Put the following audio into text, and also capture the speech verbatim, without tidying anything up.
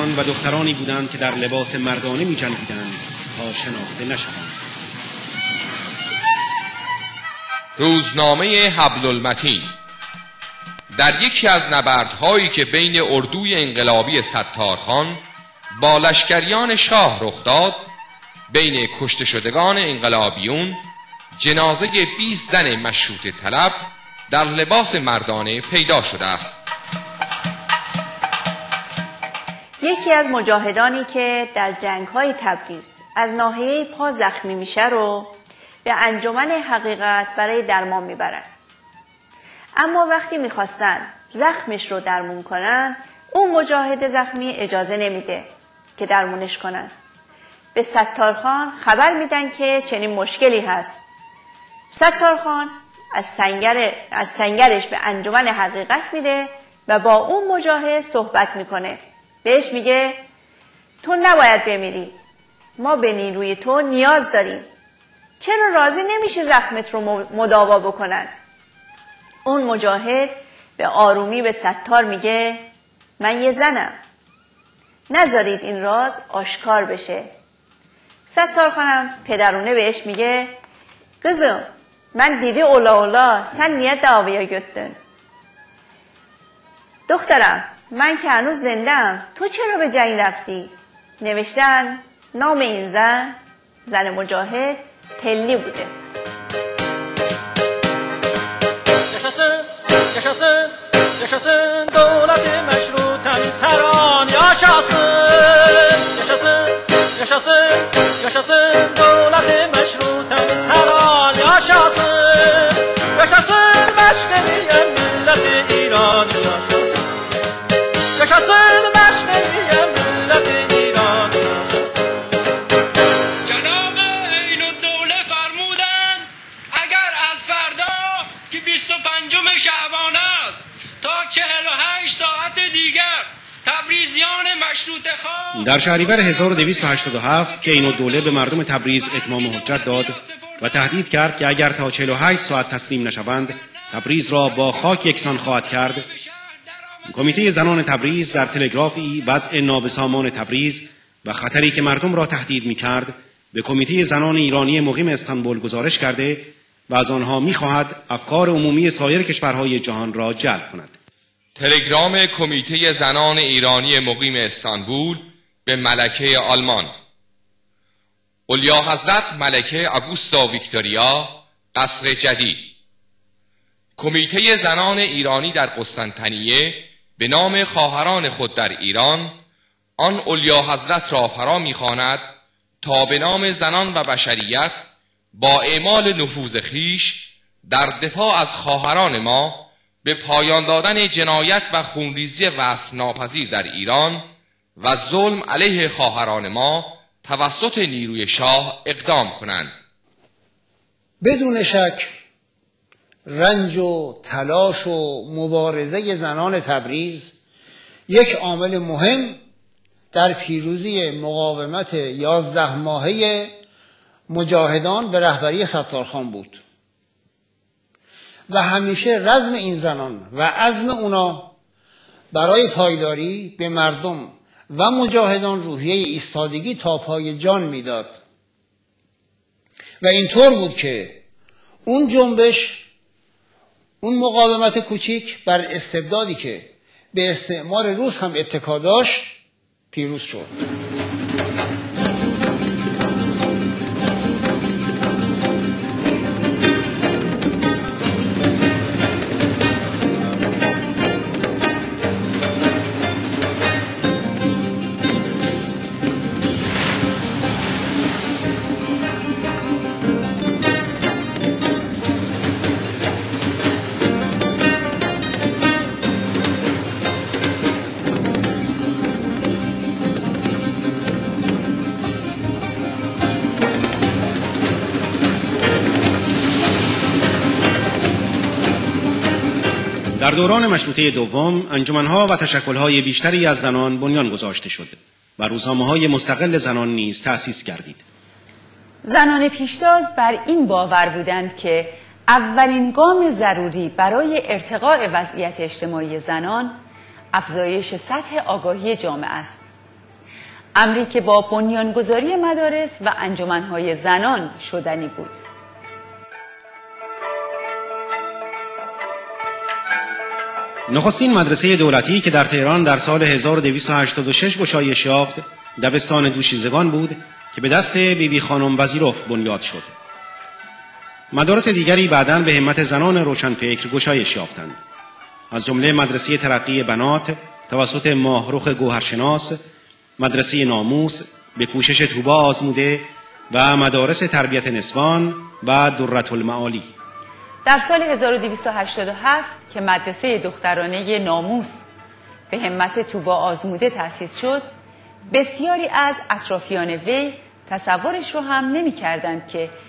زنان و دخترانی بودند که در لباس مردانه می جنگیدند تا شناخته نشوند. روزنامه حبل المتین در یکی از نبردهایی که بین اردوی انقلابی ستارخان با لشکریان شاه رخ داد، بین کشته شدگان انقلابیون جنازه بیست زن مشروطه طلب در لباس مردانه پیدا شده است. یکی از مجاهدانی که در جنگ‌های تبریز از ناحیه پا زخمی میشه رو به انجمن حقیقت برای درمان میبرن. اما وقتی میخواستن زخمش رو درمون کنن، اون مجاهد زخمی اجازه نمیده که درمونش کنن. به ستارخان خبر میدن که چنین مشکلی هست. ستارخان از سنگر از سنگرش به انجمن حقیقت میره و با اون مجاهد صحبت میکنه. بهش میگه تو نباید بمیری، ما به نیروی تو نیاز داریم، چرا راضی نمیشه زخمت رو مداوا بکنن؟ اون مجاهد به آرومی به ستار میگه من یه زنم، نذارید این راز آشکار بشه. ستار خانم پدرونه بهش میگه kızım من دیدی اولا اولا sen niye davaya gittin؟ دخترم من که هنوز زنده‌ام، تو چرا به جنگ رفتی؟ نوشتن نام این زن زن مجاهد تلی بوده. yaşasın yaşasın yaşasın دولت مشروط تمیز هران yaşasın yaşasın yaşasın yaşasın دولت مشروط تمیز هران yaşasın yaşasın مشنوی ملت ایران yaşasın yaşasın مشنوی ملت ایران yaşasın. جناب عین الدوله فرمودن اگر از فردا که بیست و پنجم شعبان است تا چهل و هشت ساعت دیگر تبریزیان مشروطه خواه در شهریور هزار و دویست و هشتاد و هفت که عین الدوله به مردم تبریز اتمام حجت داد و تهدید کرد که اگر تا چهل و هشت ساعت تسلیم نشوند تبریز را با خاک یکسان خواهد کرد، کمیته زنان تبریز در تلگرافی وضع نابسامان تبریز و خطری که مردم را تهدید می‌کرد به کمیته زنان ایرانی مقیم استانبول گزارش کرده و از آنها می‌خواهد افکار عمومی سایر کشورهای جهان را جلب کند. تلگرام کمیته زنان ایرانی مقیم استانبول به ملکه آلمان. اولیا حضرت ملکه آگوستا ویکتوریا، قصر جدید. کمیته زنان ایرانی در قسطنطنیه به نام خواهران خود در ایران آن اولیا حضرت را فرا می‌خواند تا به نام زنان و بشریت با اعمال نفوذ خویش در دفاع از خواهران ما به پایان دادن جنایت و خونریزی وصف ناپذیر در ایران و ظلم علیه خواهران ما توسط نیروی شاه اقدام کنند. بدون شک رنج و تلاش و مبارزه زنان تبریز یک عامل مهم در پیروزی مقاومت یازده ماهه مجاهدان به رهبری ستارخان بود و همیشه رزم این زنان و عزم اونا برای پایداری به مردم و مجاهدان روحیه ایستادگی تا پای جان میداد و اینطور بود که اون جنبش، اون مقاومت کوچیک بر استبدادی که به استعمار روس هم اتکا داشت پیروز شد. در دوران مشروطه دوم انجمنها و تشکلهای بیشتری از زنان بنیان گذاشته شد و روزنامه‌های مستقل زنان نیز تأسیس گردید. زنان پیشتاز بر این باور بودند که اولین گام ضروری برای ارتقاء وضعیت اجتماعی زنان افزایش سطح آگاهی جامعه است. امری که با بنیانگذاری مدارس و انجمنهای زنان شدنی بود. نخستین مدرسه دولتی که در تهران در سال هزار و دویست و هشتاد و شش گشایش یافت دبستان دوشیزگان بود که به دست بیبی بی خانم وزیروف بنیاد شد. مدارس دیگری بعداً به همت زنان روشنفکر گشایش یافتند، از جمله مدرسه ترقی بنات توسط ماهرخ گوهرشناس، مدرسه ناموس به کوشش طوبی آزموده و مدارس تربیت نسوان و درة المعالی. در سال هزار و دویست و هشتاد و هفت که مدرسه دخترانه ناموس به همت طوبی آزموده تأسیس شد، بسیاری از اطرافیان وی تصورش رو هم نمی کردند که